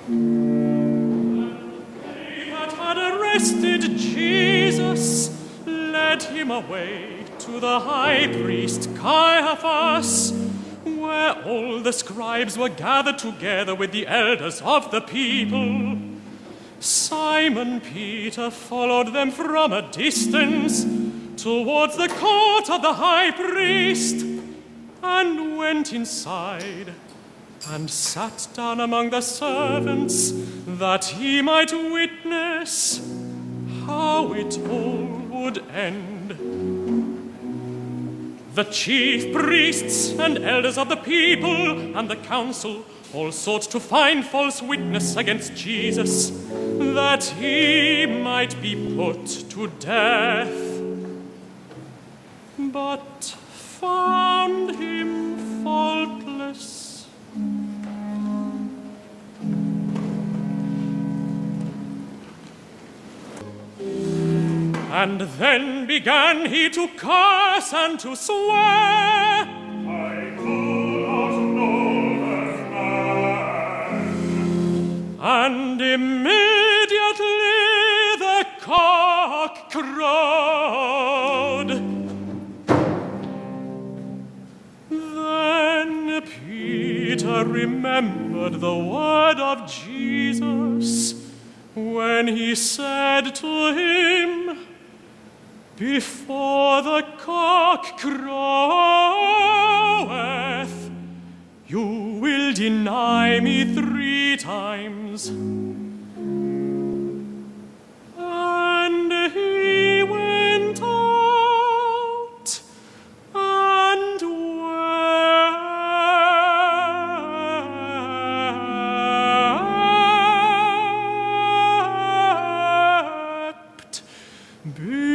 They that had arrested Jesus led him away to the high priest Caiaphas, where all the scribes were gathered together with the elders of the people. Simon Peter followed them from a distance towards the court of the high priest, and went inside and sat down among the servants, that he might witness how it all would end. The chief priests and elders of the people and the council all sought to find false witness against Jesus, that he might be put to death, but found him faultless. And then began he to curse and to swear, I do not know that man. And immediately the cock crowed. Then Peter remembered the word of Jesus when he said to him, before the cock croweth, you will deny me 3 times. And he went out and wept